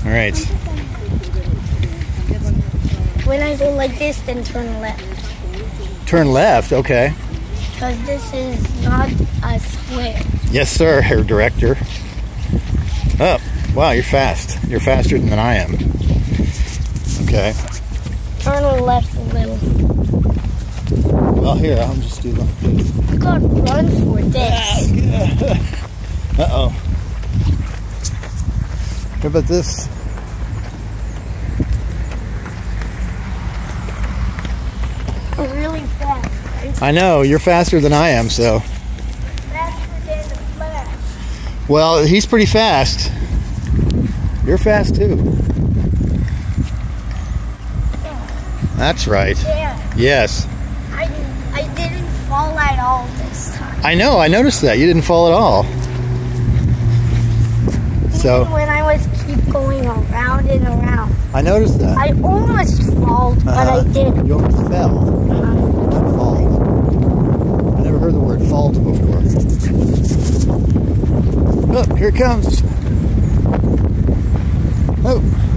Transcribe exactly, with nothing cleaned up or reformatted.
All right. When I go like this, then turn left. Turn left, okay. Because this is not a square. Yes, sir, Herr Director. Oh, wow, you're fast. You're faster than I am. Okay. Turn left a little. Well, here, I'll just do like this. You gotta run for this. Uh-oh. How about this? I'm really fast, right? I know, you're faster than I am, so. Faster than the Flash. Well, he's pretty fast. You're fast too. Yeah. That's right. Yeah. Yes. I, I didn't fall at all this time. I know, I noticed that. You didn't fall at all. So, Even when I was keep going around and around. I noticed that. I almost fall, but Uh-huh. I didn't. You almost fell. Uh, Not fall. I never heard the word fault before. Oh, here it comes. Oh.